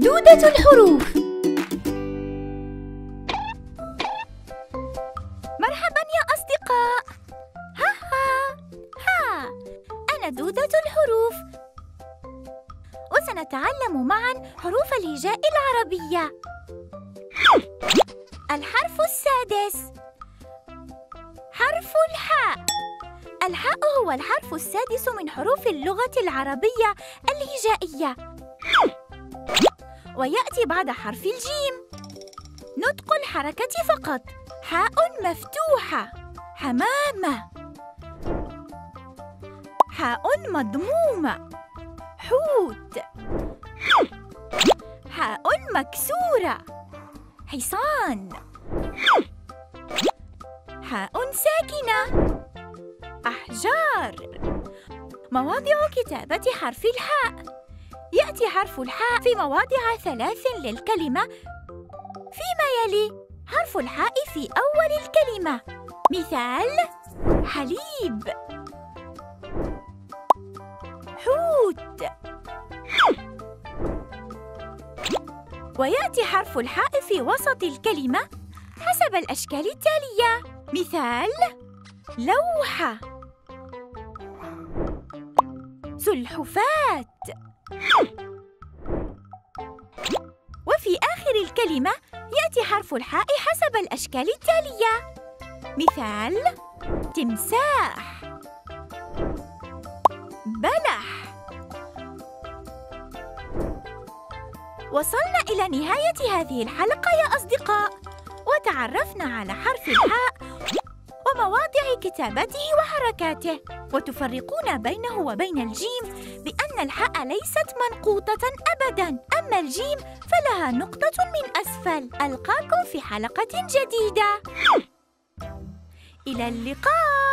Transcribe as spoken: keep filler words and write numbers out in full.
دودة الحروف. مرحبا يا أصدقاء. ها ها ها أنا دودة الحروف، وسنتعلم معا حروف الهجاء العربية. الحرف السادس حرف الحاء. الحاء هو الحرف السادس من حروف اللغة العربية الهجائية، ويأتي بعد حرف الجيم. نطق الحركة فقط. حاء مفتوحة، حمامة. حاء مضمومة، حوت. حاء مكسورة، حصان. حاء ساكنة، أحجار. مواضع كتابة حرف الحاء. يأتي حرف الحاء في مواضع ثلاث للكلمة فيما يلي. حرف الحاء في أول الكلمة. مثال: حليب، حوت. ويأتي حرف الحاء في وسط الكلمة حسب الأشكال التالية. مثال: لوحة، سلحفاة. وفي آخر الكلمة يأتي حرف الحاء حسب الأشكال التالية. مثال: تمساح، بلح. وصلنا إلى نهاية هذه الحلقة يا أصدقاء، وتعرفنا على حرف الحاء ومواضع كتابته وحركاته، وتفرقون بينه وبين الجيم بأن الحاء ليست منقوطة أبداً، أما الجيم فلها نقطة من أسفل. ألقاكم في حلقة جديدة. إلى اللقاء.